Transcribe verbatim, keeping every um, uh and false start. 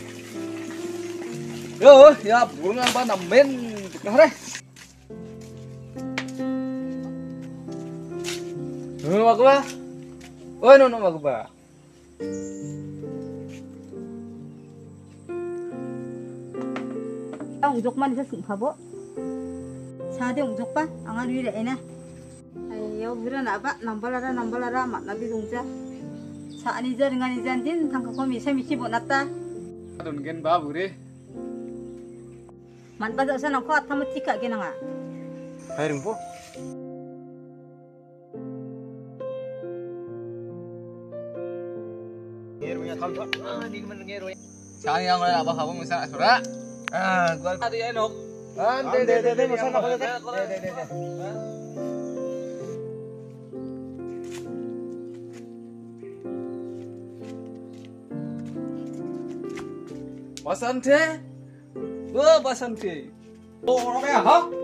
Yo, ya burung apa namen kare. Nu magba. Oh, no no magba. 웅족만 있어 승파보 사대 웅족바 앙안 위래 에나 아요 그러나바 남발라라 남발라라 만나비 동자 사니 저링아니 잔딘 당카코미 세미치 보났다 Dungen babure. 만바자 사나 코 아타무 티카 게나가 Hairing po. Ngeronya tham thot. Ah, ni man ngero. Sani yang ora abah kamu misal sura. Ah, gua tadi enok. Ah, de de de de misal apa de. De de de. Basante. Oh, Basante. Oh, apa ya? Ha?